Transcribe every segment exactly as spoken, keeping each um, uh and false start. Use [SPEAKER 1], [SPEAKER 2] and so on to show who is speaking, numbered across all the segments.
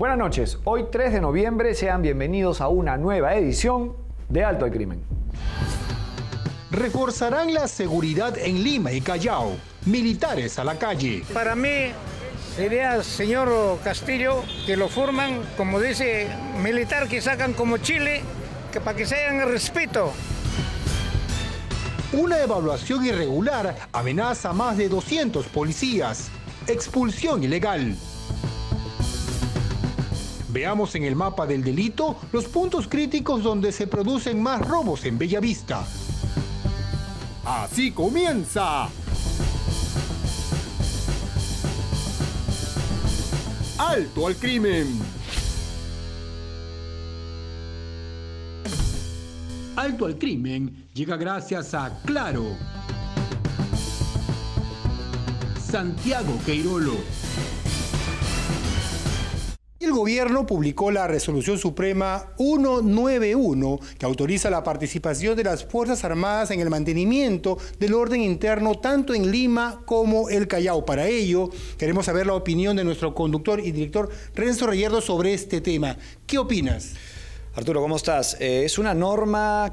[SPEAKER 1] Buenas noches, hoy tres de noviembre, sean bienvenidos a una nueva edición de Alto al Crimen.
[SPEAKER 2] Reforzarán la seguridad en Lima y Callao. Militares a la calle.
[SPEAKER 3] Para mí sería, señor Castillo, que lo forman, como dice, militar que sacan como Chile, que para que se hagan el respeto.
[SPEAKER 2] Una evaluación irregular amenaza a más de doscientos policías. Expulsión ilegal. Veamos en el mapa del delito los puntos críticos donde se producen más robos en Bellavista. ¡Así comienza! ¡Alto al Crimen! Alto al Crimen llega gracias a Claro. Santiago Queirolo. El gobierno publicó la Resolución Suprema ciento noventa y uno que autoriza la participación de las Fuerzas Armadas en el mantenimiento del orden interno tanto en Lima como el Callao. Para ello, queremos saber la opinión de nuestro conductor y director Renzo Reyerdo sobre este tema. ¿Qué opinas?
[SPEAKER 1] Arturo, ¿cómo estás? Eh, es una norma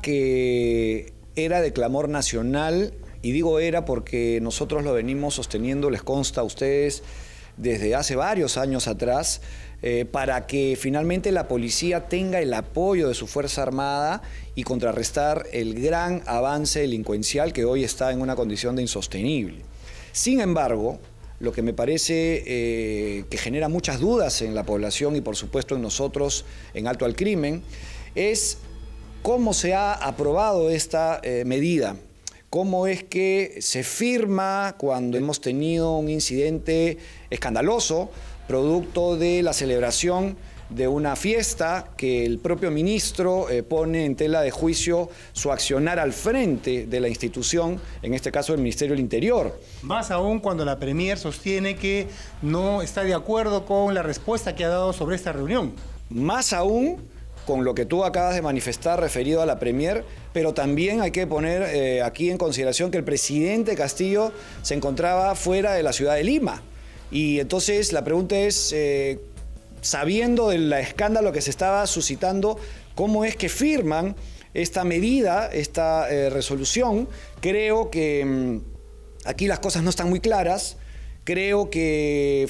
[SPEAKER 1] que era de clamor nacional, y digo era porque nosotros lo venimos sosteniendo, les consta a ustedes, desde hace varios años atrás, eh, para que finalmente la policía tenga el apoyo de su Fuerza Armada y contrarrestar el gran avance delincuencial que hoy está en una condición de insostenible. Sin embargo, lo que me parece eh, que genera muchas dudas en la población y por supuesto en nosotros en Alto al Crimen es cómo se ha aprobado esta eh, medida. Cómo es que se firma cuando hemos tenido un incidente escandaloso, producto de la celebración de una fiesta que el propio ministro eh, pone en tela de juicio su accionar al frente de la institución, en este caso el Ministerio del Interior.
[SPEAKER 2] Más aún cuando la Premier sostiene que no está de acuerdo con la respuesta que ha dado sobre esta reunión.
[SPEAKER 1] Más aún con lo que tú acabas de manifestar referido a la Premier, pero también hay que poner eh, aquí en consideración que el presidente Castillo se encontraba fuera de la ciudad de Lima. Y entonces la pregunta es, eh, sabiendo del escándalo que se estaba suscitando, ¿cómo es que firman esta medida, esta eh, resolución? Creo que mmm, aquí las cosas no están muy claras. Creo que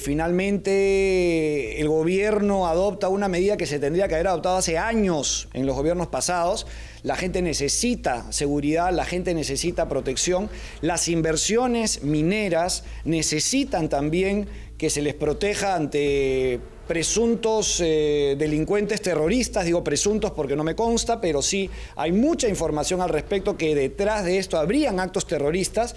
[SPEAKER 1] finalmente el gobierno adopta una medida que se tendría que haber adoptado hace años en los gobiernos pasados. La gente necesita seguridad, la gente necesita protección. Las inversiones mineras necesitan también que se les proteja ante presuntos eh, delincuentes terroristas. Digo presuntos porque no me consta, pero sí hay mucha información al respecto que detrás de esto habrían actos terroristas.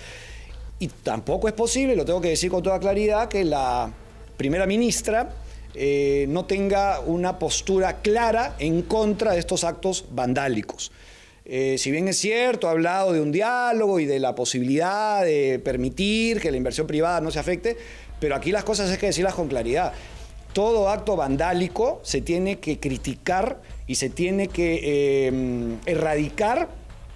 [SPEAKER 1] Y tampoco es posible, lo tengo que decir con toda claridad, que la primera ministra eh, no tenga una postura clara en contra de estos actos vandálicos. Eh, si bien es cierto, ha hablado de un diálogo y de la posibilidad de permitir que la inversión privada no se afecte, pero aquí las cosas hay que decirlas con claridad. Todo acto vandálico se tiene que criticar y se tiene que eh, erradicar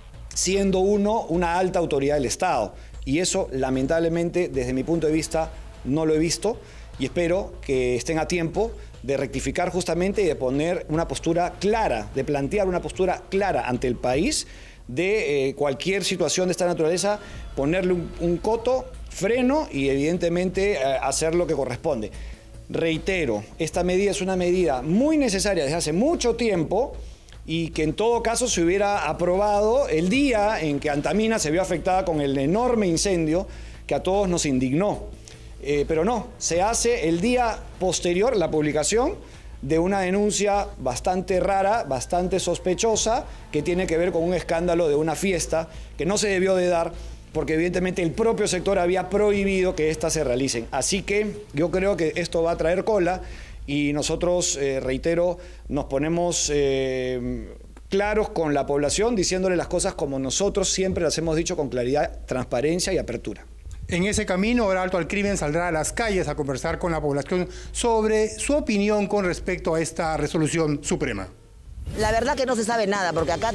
[SPEAKER 1] siendo uno una alta autoridad del Estado. Y eso, lamentablemente, desde mi punto de vista, no lo he visto y espero que estén a tiempo de rectificar justamente y de poner una postura clara, de plantear una postura clara ante el país de eh, cualquier situación de esta naturaleza, ponerle un, un coto, freno y evidentemente eh, hacer lo que corresponde. Reitero, esta medida es una medida muy necesaria desde hace mucho tiempo, y que en todo caso se hubiera aprobado el día en que Antamina se vio afectada con el enorme incendio que a todos nos indignó. Eh, pero no, se hace el día posterior, la publicación de una denuncia bastante rara, bastante sospechosa, que tiene que ver con un escándalo de una fiesta que no se debió de dar, porque evidentemente el propio sector había prohibido que éstas se realicen. Así que yo creo que esto va a traer cola. Y nosotros, eh, reitero, nos ponemos eh, claros con la población, diciéndole las cosas como nosotros siempre las hemos dicho, con claridad, transparencia y apertura.
[SPEAKER 2] En ese camino, ahora Alto al Crimen saldrá a las calles a conversar con la población sobre su opinión con respecto a esta resolución suprema.
[SPEAKER 4] La verdad que no se sabe nada, porque acá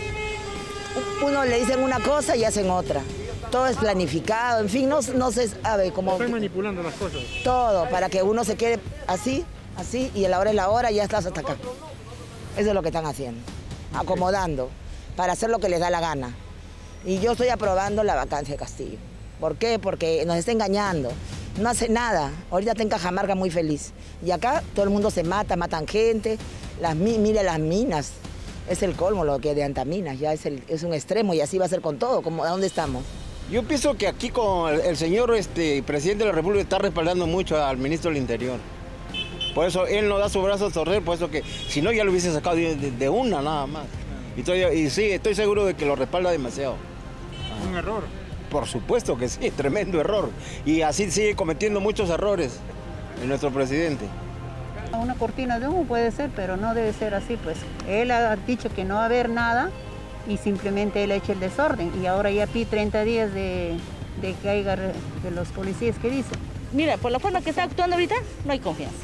[SPEAKER 4] uno le dicen una cosa y hacen otra. Todo es planificado, en fin, no, no se sabe cómo...
[SPEAKER 3] Están manipulando las cosas.
[SPEAKER 4] Todo, para que uno se quede así, Así, y a la hora es la hora y ya estás hasta acá. Eso es lo que están haciendo, acomodando, para hacer lo que les da la gana. Y yo estoy aprobando la vacancia de Castillo. ¿Por qué? Porque nos está engañando. No hace nada. Ahorita está en Cajamarca muy feliz. Y acá todo el mundo se mata, matan gente. Las, mire las minas. Es el colmo lo que de Antaminas. Ya es, el, es un extremo y así va a ser con todo. ¿A dónde estamos?
[SPEAKER 5] Yo pienso que aquí con el, el señor este, presidente de la República está respaldando mucho al ministro del Interior. Por eso él no da su brazo a torcer, por eso que si no ya lo hubiese sacado de, de, de una nada más. Y, estoy, y sí, estoy seguro de que lo respalda demasiado.
[SPEAKER 2] Un error.
[SPEAKER 5] Por supuesto que sí, tremendo error. Y así sigue cometiendo muchos errores en nuestro presidente.
[SPEAKER 6] Una cortina de humo puede ser, pero no debe ser así, pues. Él ha dicho que no va a haber nada y simplemente él ha hecho el desorden. Y ahora ya pide treinta días de, de que haya de los policías que dicen.
[SPEAKER 7] Mira, por la forma que está actuando ahorita, no hay confianza.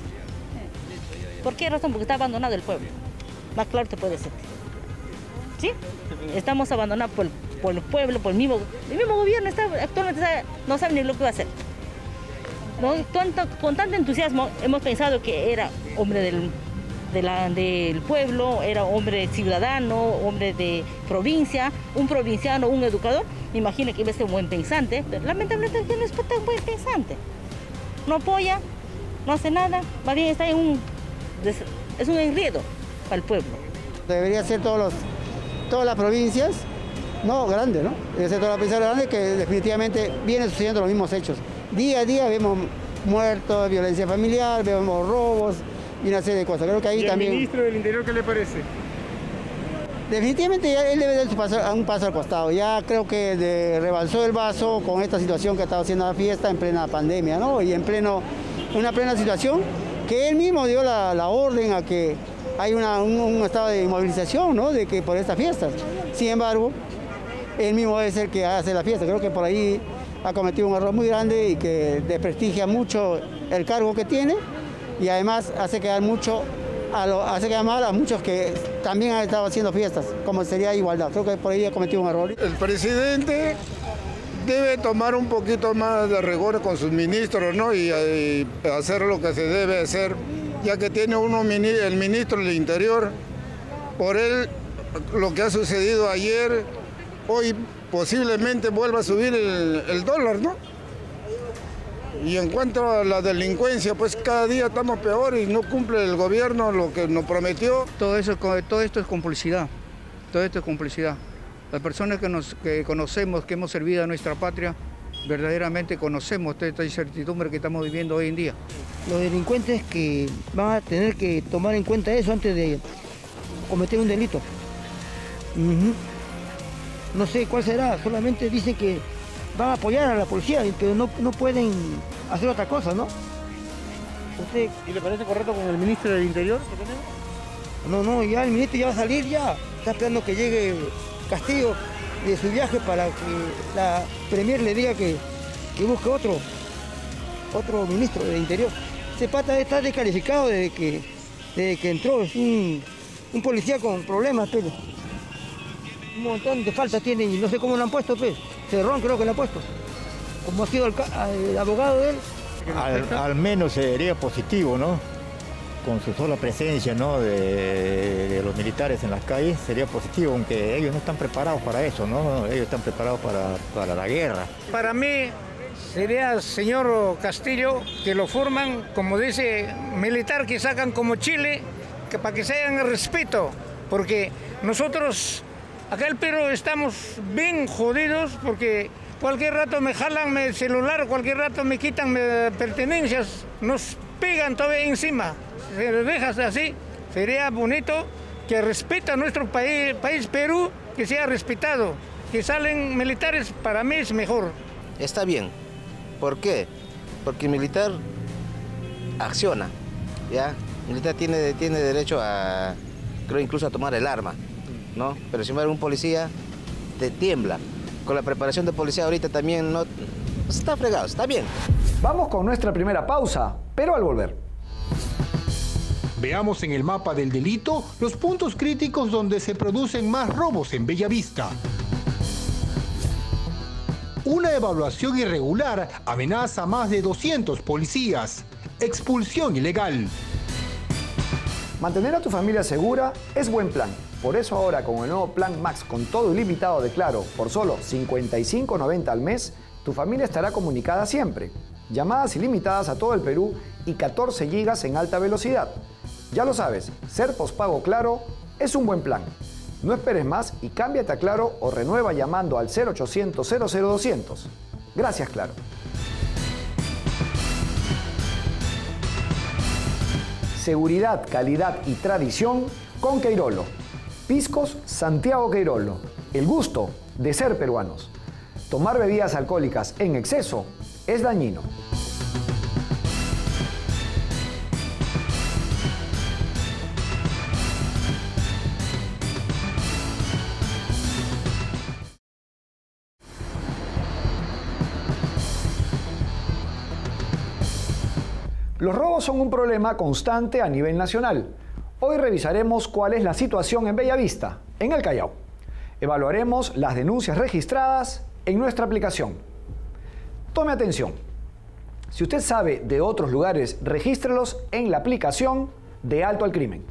[SPEAKER 7] ¿Por qué razón? Porque está abandonado el pueblo. Más claro te puede ser. ¿Sí? Estamos abandonados por, por el pueblo, por el mismo, el mismo gobierno. Está, actualmente está, no sabe ni lo que va a hacer. ¿No? Tanto, con tanto entusiasmo hemos pensado que era hombre del, de la, del pueblo, era hombre ciudadano, hombre de provincia, un provinciano, un educador. Me imagino que iba a ser un buen pensante, pero lamentablemente no es tan buen pensante. No apoya, no hace nada, más bien está en un, es un enredo para el pueblo.
[SPEAKER 8] Debería ser todos los, todas las provincias, no grande, ¿no? Debería ser todas las provincias grandes que definitivamente vienen sucediendo los mismos hechos. Día a día vemos muertos, violencia familiar, vemos robos y una serie de cosas. Creo que ahí
[SPEAKER 2] ¿Y el
[SPEAKER 8] también.
[SPEAKER 2] ministro del Interior qué le parece?
[SPEAKER 8] Definitivamente ya él debe dar su paso, un paso al costado. Ya creo que de, rebalsó el vaso con esta situación que ha estado haciendo la fiesta en plena pandemia, ¿no? Y en pleno, una plena situación que él mismo dio la, la orden a que hay una, un, un estado de inmovilización, ¿no? De que por estas fiestas. Sin embargo, él mismo debe ser que hace la fiesta. Creo que por ahí ha cometido un error muy grande y que desprestigia mucho el cargo que tiene y además hace quedar mucho a lo, hace quedar mal a muchos que también han estado haciendo fiestas, como sería igualdad. Creo que por ahí ha cometido un error.
[SPEAKER 9] El presidente debe tomar un poquito más de rigor con sus ministros, ¿no? Y, y hacer lo que se debe hacer, ya que tiene uno el ministro del Interior. Por él, lo que ha sucedido ayer, hoy posiblemente vuelva a subir el, el dólar, ¿no? Y en cuanto a la delincuencia, pues cada día estamos peor y no cumple el gobierno lo que nos prometió.
[SPEAKER 10] Todo, eso, todo esto es complicidad, todo esto es complicidad. Las personas que, nos, que conocemos, que hemos servido a nuestra patria, verdaderamente conocemos toda esta incertidumbre que estamos viviendo hoy en día.
[SPEAKER 11] Los delincuentes que van a tener que tomar en cuenta eso antes de cometer un delito. Uh-huh. No sé cuál será, solamente dicen que van a apoyar a la policía, pero no, no pueden hacer otra cosa, ¿no?
[SPEAKER 2] ¿Usted, ¿Y le parece correcto con el ministro del Interior que tenemos?
[SPEAKER 11] No, no, ya el ministro ya va a salir ya. Está esperando que llegue Castillo de su viaje para que la Premier le diga que, que busque otro, otro ministro del Interior. Ese pata está descalificado desde que, desde que entró, es un, un policía con problemas, pero un montón de faltas tiene y no sé cómo lo han puesto, pues. Cerrón creo que lo ha puesto. Como ha sido el, el abogado de él.
[SPEAKER 12] Al, al menos sería positivo, ¿no? Con su sola presencia, ¿no? de, de los militares en las calles, sería positivo, aunque ellos no están preparados para eso, ¿no? Ellos están preparados para, para la guerra.
[SPEAKER 3] Para mí sería, señor Castillo, que lo forman, como dice, militar, que sacan como Chile, que para que se hagan el respeto, porque nosotros acá el Perú estamos bien jodidos porque cualquier rato me jalan el celular, cualquier rato me quitan me, pertenencias, nos pegan todavía encima. Si lo dejas así, sería bonito que respeta a nuestro país, país Perú, que sea respetado. Que salen militares, para mí es mejor.
[SPEAKER 13] Está bien. ¿Por qué? Porque el militar acciona, ¿ya? El militar tiene, tiene derecho a, creo incluso a tomar el arma, ¿no? Pero si fuera un policía, te tiembla. Con la preparación de policía ahorita también no... Está fregado, está bien.
[SPEAKER 1] Vamos con nuestra primera pausa, pero al volver.
[SPEAKER 2] Veamos en el mapa del delito los puntos críticos donde se producen más robos en Bellavista. Una evaluación irregular amenaza a más de doscientos policías. Expulsión ilegal.
[SPEAKER 1] Mantener a tu familia segura es buen plan. Por eso ahora con el nuevo Plan Max con todo ilimitado de Claro por solo cincuenta y cinco noventa al mes, tu familia estará comunicada siempre. Llamadas ilimitadas a todo el Perú y catorce gigas en alta velocidad. Ya lo sabes, ser pospago Claro es un buen plan. No esperes más y cámbiate a Claro o renueva llamando al cero ochocientos, cero cero doscientos. Gracias, Claro. Seguridad, calidad y tradición con Queirolo. Piscos Santiago Queirolo. El gusto de ser peruanos. Tomar bebidas alcohólicas en exceso es dañino. Los robos son un problema constante a nivel nacional. Hoy revisaremos cuál es la situación en Bellavista, en el Callao. Evaluaremos las denuncias registradas en nuestra aplicación. Tome atención. Si usted sabe de otros lugares, regístrelos en la aplicación de Alto al Crimen.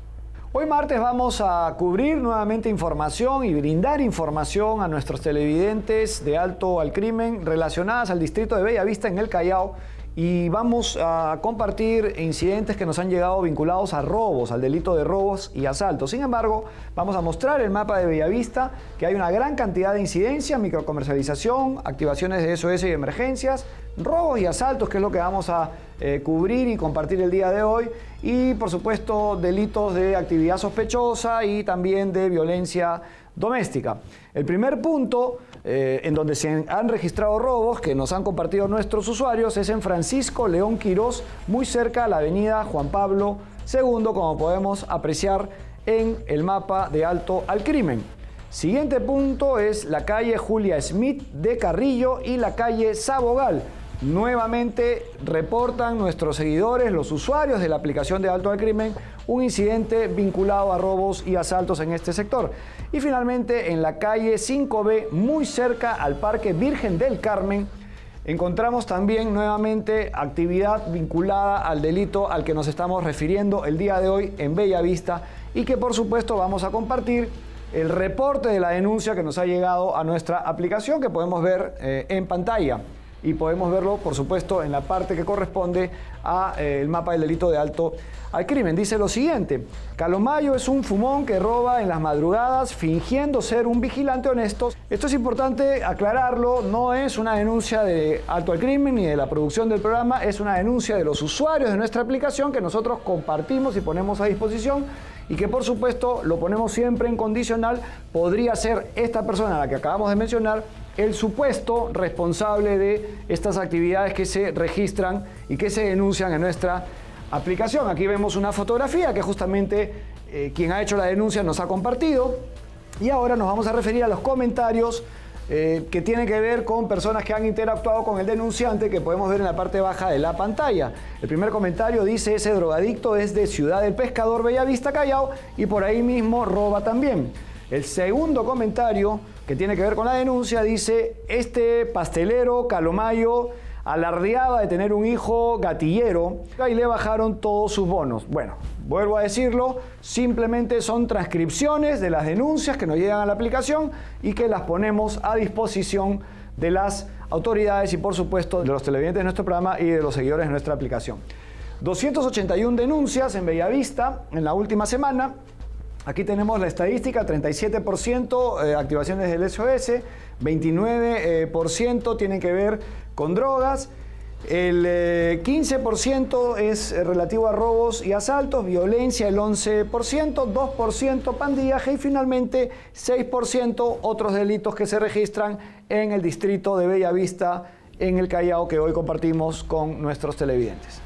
[SPEAKER 1] Hoy martes vamos a cubrir nuevamente información y brindar información a nuestros televidentes de Alto al Crimen relacionadas al distrito de Bellavista en el Callao. Y vamos a compartir incidentes que nos han llegado vinculados a robos, al delito de robos y asaltos. Sin embargo, vamos a mostrar el mapa de Bellavista, que hay una gran cantidad de incidencias, microcomercialización, activaciones de S O S y emergencias, robos y asaltos, que es lo que vamos a eh, cubrir y compartir el día de hoy. Y, por supuesto, delitos de actividad sospechosa y también de violencia doméstica. El primer punto eh, en donde se han registrado robos que nos han compartido nuestros usuarios es en Francisco León Quirós, muy cerca a la avenida Juan Pablo segundo, como podemos apreciar en el mapa de Alto al Crimen. Siguiente punto es la calle Julia Smith de Carrillo y la calle Sabogal. Nuevamente reportan nuestros seguidores, los usuarios de la aplicación de Alto al Crimen, un incidente vinculado a robos y asaltos en este sector. Y finalmente en la calle cinco B, muy cerca al Parque Virgen del Carmen, encontramos también nuevamente actividad vinculada al delito al que nos estamos refiriendo el día de hoy en Bellavista y que por supuesto vamos a compartir el reporte de la denuncia que nos ha llegado a nuestra aplicación, que podemos ver eh, en pantalla. Y podemos verlo, por supuesto, en la parte que corresponde al eh, mapa del delito de Alto al Crimen. Dice lo siguiente: Calomayo es un fumón que roba en las madrugadas fingiendo ser un vigilante honesto. Esto es importante aclararlo, no es una denuncia de Alto al Crimen ni de la producción del programa, es una denuncia de los usuarios de nuestra aplicación que nosotros compartimos y ponemos a disposición y que por supuesto lo ponemos siempre en condicional. Podría ser esta persona a la que acabamos de mencionar el supuesto responsable de estas actividades que se registran y que se denuncian en nuestra aplicación. Aquí vemos una fotografía que justamente eh, quien ha hecho la denuncia nos ha compartido. Y ahora nos vamos a referir a los comentarios eh, que tienen que ver con personas que han interactuado con el denunciante, que podemos ver en la parte baja de la pantalla. El primer comentario dice: ese drogadicto es de Ciudad del Pescador, Bellavista, Callao, y por ahí mismo roba también. El segundo comentario, que tiene que ver con la denuncia, dice: este pastelero Calomayo alardeaba de tener un hijo gatillero y le bajaron todos sus bonos. Bueno, vuelvo a decirlo, simplemente son transcripciones de las denuncias que nos llegan a la aplicación y que las ponemos a disposición de las autoridades y por supuesto de los televidentes de nuestro programa y de los seguidores de nuestra aplicación. doscientas ochenta y una denuncias en Bellavista en la última semana. Aquí tenemos la estadística: treinta y siete por ciento eh, activaciones del S O S, veintinueve por ciento tienen que ver con drogas, el eh, quince por ciento es relativo a robos y asaltos, violencia el once por ciento, dos por ciento pandillaje y finalmente seis por ciento otros delitos que se registran en el distrito de Bellavista, en el Callao, que hoy compartimos con nuestros televidentes.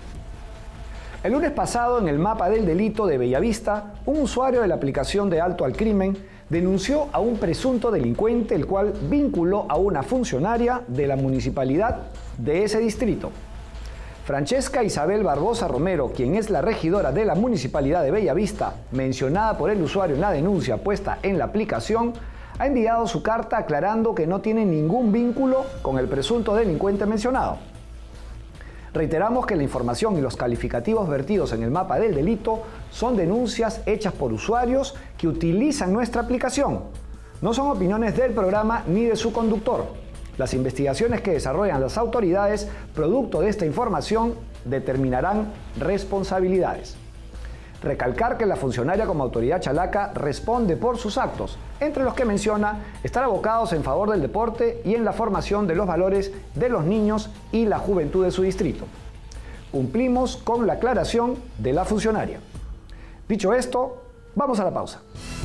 [SPEAKER 1] El lunes pasado, en el mapa del delito de Bellavista, un usuario de la aplicación de Alto al Crimen denunció a un presunto delincuente, el cual vinculó a una funcionaria de la municipalidad de ese distrito. Francesca Isabel Barbosa Romero, quien es la regidora de la municipalidad de Bellavista, mencionada por el usuario en la denuncia puesta en la aplicación, ha enviado su carta aclarando que no tiene ningún vínculo con el presunto delincuente mencionado. Reiteramos que la información y los calificativos vertidos en el mapa del delito son denuncias hechas por usuarios que utilizan nuestra aplicación. No son opiniones del programa ni de su conductor. Las investigaciones que desarrollan las autoridades, producto de esta información, determinarán responsabilidades. Recalcar que la funcionaria como autoridad chalaca responde por sus actos, entre los que menciona estar abocados en favor del deporte y en la formación de los valores de los niños y la juventud de su distrito. Cumplimos con la aclaración de la funcionaria. Dicho esto, vamos a la pausa.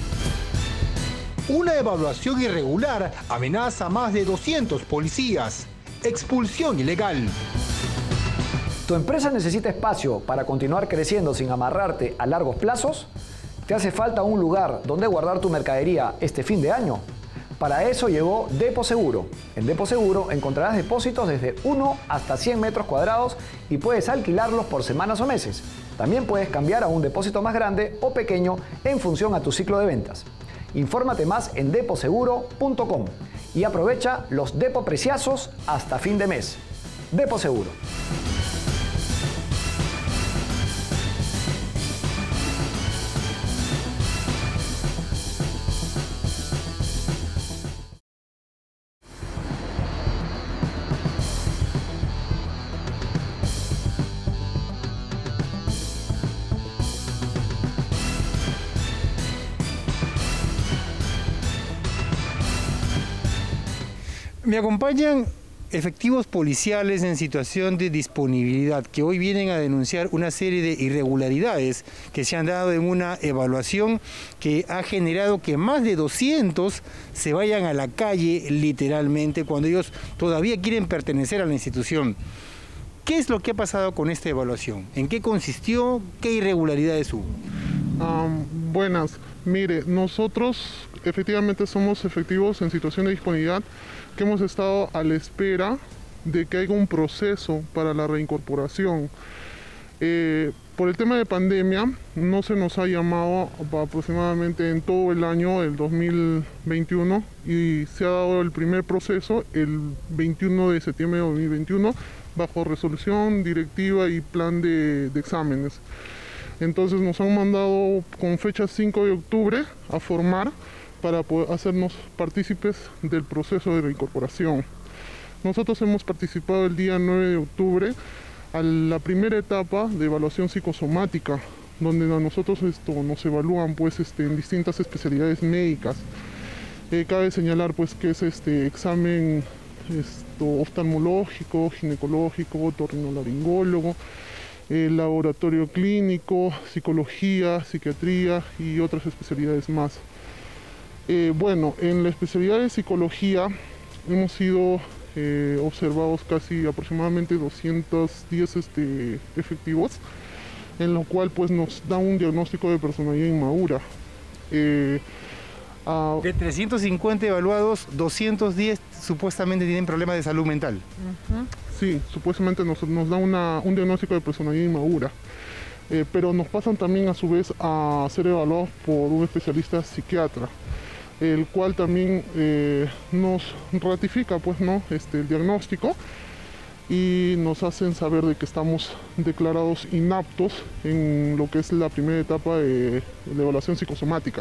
[SPEAKER 2] Una evaluación irregular amenaza a más de doscientos policías. Expulsión ilegal.
[SPEAKER 1] ¿Tu empresa necesita espacio para continuar creciendo sin amarrarte a largos plazos? ¿Te hace falta un lugar donde guardar tu mercadería este fin de año? Para eso llegó Depo Seguro. En Depo Seguro encontrarás depósitos desde uno hasta cien metros cuadrados y puedes alquilarlos por semanas o meses. También puedes cambiar a un depósito más grande o pequeño en función a tu ciclo de ventas. Infórmate más en depo seguro punto com y aprovecha los Depo Preciazos hasta fin de mes. Depo Seguro.
[SPEAKER 2] Me acompañan efectivos policiales en situación de disponibilidad que hoy vienen a denunciar una serie de irregularidades que se han dado en una evaluación que ha generado que más de doscientos se vayan a la calle literalmente cuando ellos todavía quieren pertenecer a la institución. ¿Qué es lo que ha pasado con esta evaluación? ¿En qué consistió? ¿Qué irregularidades hubo?
[SPEAKER 14] Um, buenas, mire, nosotros efectivamente somos efectivos en situación de disponibilidad que hemos estado a la espera de que haya un proceso para la reincorporación. Eh, por el tema de pandemia no se nos ha llamado aproximadamente en todo el año del dos mil veintiuno y se ha dado el primer proceso el veintiuno de septiembre de dos mil veintiuno bajo resolución, directiva y plan de, de exámenes. Entonces nos han mandado con fecha cinco de octubre a formar para poder hacernos partícipes del proceso de reincorporación. Nosotros hemos participado el día nueve de octubre a la primera etapa de evaluación psicosomática, donde a nosotros esto, nos evalúan pues, este, en distintas especialidades médicas. Eh, cabe señalar pues, que es este examen esto, oftalmológico, ginecológico, otorrinolaringólogo, el laboratorio clínico, psicología, psiquiatría y otras especialidades más. Eh, bueno, en la especialidad de psicología hemos sido eh, observados casi aproximadamente doscientos diez este, efectivos, en lo cual pues, nos da un diagnóstico de personalidad inmadura. Eh, uh,
[SPEAKER 2] de trescientos cincuenta evaluados, doscientos diez supuestamente tienen problemas de salud mental.
[SPEAKER 14] Uh-huh. Sí, supuestamente nos, nos da una, un diagnóstico de personalidad inmadura. Eh, pero nos pasan también a su vez a ser evaluados por un especialista psiquiatra, el cual también eh, nos ratifica pues, ¿no? este, el diagnóstico y nos hacen saber de que estamos declarados inaptos en lo que es la primera etapa de, de evaluación psicosomática.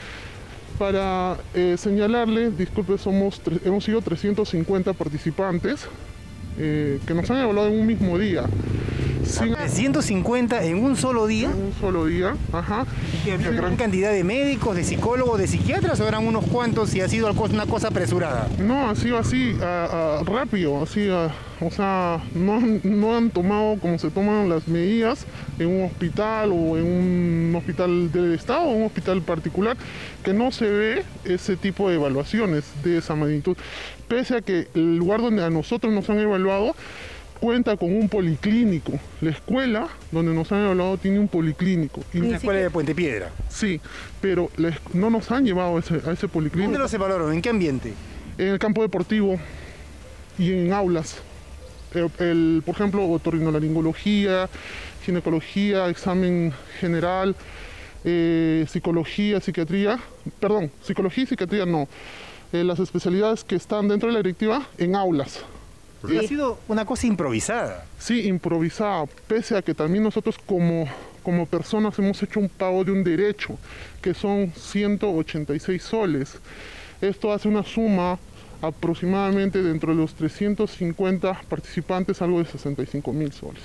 [SPEAKER 14] Para eh, señalarle, disculpe, somos, hemos sido trescientos cincuenta participantes eh, que nos han evaluado en un mismo día.
[SPEAKER 2] Sin... trescientos cincuenta en un solo día.
[SPEAKER 14] En un solo día, ajá.
[SPEAKER 2] ¿Y una gran cantidad de médicos, de psicólogos, de psiquiatras o eran unos cuantos y ha sido una cosa apresurada?
[SPEAKER 14] No, ha sido así, uh, uh, rápido, así, uh, o sea, no, no han tomado como se toman las medidas en un hospital o en un hospital del Estado o un hospital particular, que no se ve ese tipo de evaluaciones de esa magnitud. Pese a que el lugar donde a nosotros nos han evaluado cuenta con un policlínico. La escuela donde nos han evaluado tiene un policlínico.
[SPEAKER 2] Y ¿La escuela de Puente Piedra?
[SPEAKER 14] Sí, pero la, no nos han llevado a ese, a ese policlínico.
[SPEAKER 2] ¿Dónde los evaluaron? ¿En qué ambiente?
[SPEAKER 14] En el campo deportivo y en aulas. El, el, por ejemplo, otorrinolaringología, ginecología, examen general, eh, psicología, psiquiatría, perdón, psicología y psiquiatría no. Eh, las especialidades que están dentro de la directiva en aulas.
[SPEAKER 2] Pero ha sido una cosa improvisada.
[SPEAKER 14] Sí, improvisada, pese a que también nosotros como, como personas hemos hecho un pago de un derecho, que son ciento ochenta y seis soles. Esto hace una suma aproximadamente dentro de los trescientos cincuenta participantes, algo de sesenta y cinco mil soles.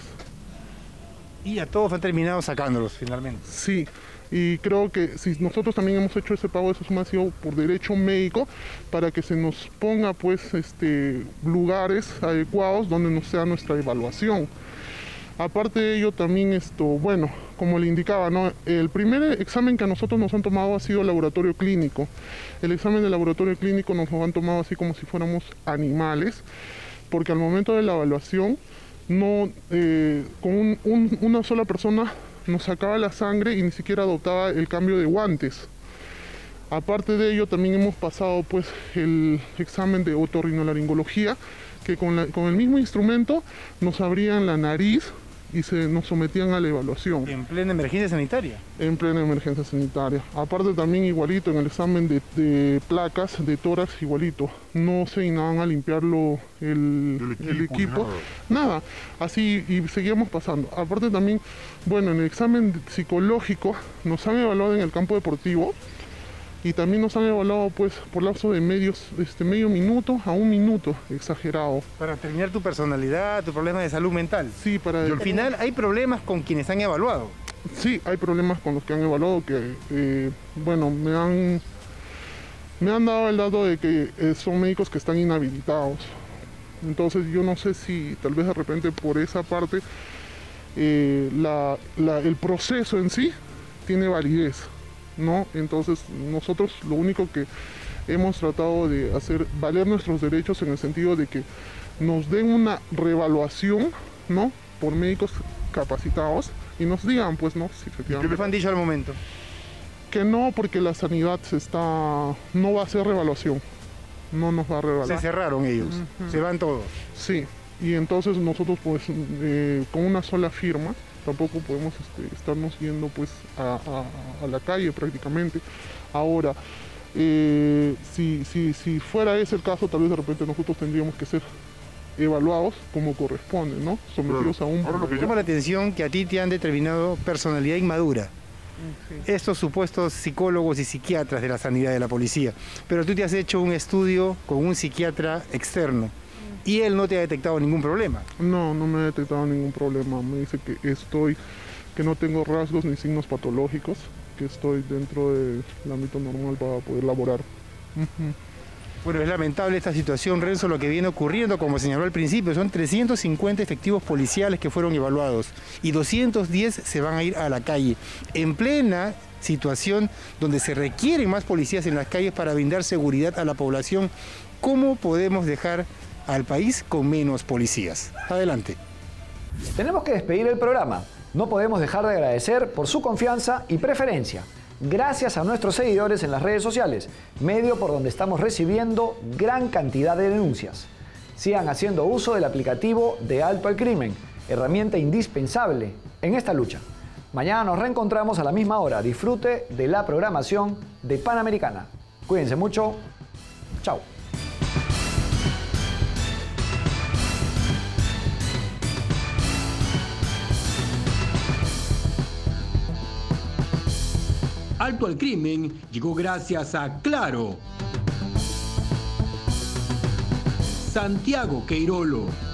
[SPEAKER 2] Y a todos han terminado sacándolos finalmente.
[SPEAKER 14] Sí, y creo que si nosotros también hemos hecho ese pago de esa suma ha sido por derecho médico, para que se nos ponga pues este, lugares adecuados donde nos sea nuestra evaluación. Aparte de ello también esto, bueno, como le indicaba, ¿no? El primer examen que a nosotros nos han tomado ha sido el laboratorio clínico. El examen de laboratorio clínico nos lo han tomado así como si fuéramos animales, porque al momento de la evaluación, no, eh, con un, un, una sola persona nos sacaba la sangre y ni siquiera adoptaba el cambio de guantes. Aparte de ello también hemos pasado pues el examen de otorrinolaringología, que con, la, con el mismo instrumento nos abrían la nariz y se nos sometían a la evaluación.
[SPEAKER 2] ¿En plena emergencia sanitaria?
[SPEAKER 14] En plena emergencia sanitaria. Aparte también igualito en el examen de, de placas de tórax, igualito. No se dignaban a limpiarlo el, el equipo, el equipo. Nada. nada. Así y seguíamos pasando. Aparte también, bueno, en el examen psicológico nos han evaluado en el campo deportivo. Y también nos han evaluado pues por lapso de medios, este, medio minuto a un minuto, exagerado.
[SPEAKER 2] Para terminar tu personalidad, tu problema de salud mental.
[SPEAKER 14] Sí, para...
[SPEAKER 2] Y al final hay problemas con quienes han evaluado.
[SPEAKER 14] Sí, hay problemas con los que han evaluado que, eh, bueno, me han, me han dado el dato de que eh, son médicos que están inhabilitados. Entonces yo no sé si tal vez de repente por esa parte eh, la, la, el proceso en sí tiene validez, ¿no? Entonces nosotros lo único que hemos tratado de hacer valer nuestros derechos en el sentido de que nos den una reevaluación, ¿no? Por médicos capacitados y nos digan, pues, ¿no? Si efectivamente...
[SPEAKER 2] ¿Qué les han dicho al momento?
[SPEAKER 14] Que no, porque la sanidad se está... no va a hacer reevaluación, no nos va a reevaluar.
[SPEAKER 2] Se cerraron ellos, uh-huh. Se van todos.
[SPEAKER 14] Sí, y entonces nosotros pues eh, con una sola firma tampoco podemos este, estarnos yendo pues a, a, a la calle prácticamente. Ahora, eh, si, si, si fuera ese el caso, tal vez de repente nosotros tendríamos que ser evaluados como corresponde, ¿no? Sometidos
[SPEAKER 2] claro.
[SPEAKER 14] a un...
[SPEAKER 2] Ahora, lo que llama la atención que a ti te han determinado personalidad inmadura. Sí. Estos supuestos psicólogos y psiquiatras de la sanidad de la policía. Pero tú te has hecho un estudio con un psiquiatra externo. ¿Y él no te ha detectado ningún problema?
[SPEAKER 14] No, no me ha detectado ningún problema. Me dice que estoy, que no tengo rasgos ni signos patológicos, que estoy dentro del ámbito normal para poder laborar. Uh-huh.
[SPEAKER 2] Bueno, es lamentable esta situación, Renzo, lo que viene ocurriendo, como señaló al principio, son trescientos cincuenta efectivos policiales que fueron evaluados y doscientos diez se van a ir a la calle, en plena situación donde se requieren más policías en las calles para brindar seguridad a la población. ¿Cómo podemos dejar al país con menos policías? Adelante.
[SPEAKER 1] Tenemos que despedir el programa. No podemos dejar de agradecer por su confianza y preferencia. Gracias a nuestros seguidores en las redes sociales, medio por donde estamos recibiendo gran cantidad de denuncias. Sigan haciendo uso del aplicativo de Alto al Crimen, herramienta indispensable en esta lucha. Mañana nos reencontramos a la misma hora. Disfrute de la programación de Panamericana. Cuídense mucho. Chao.
[SPEAKER 15] Alto al Crimen llegó gracias a Claro. Santiago Queirolo.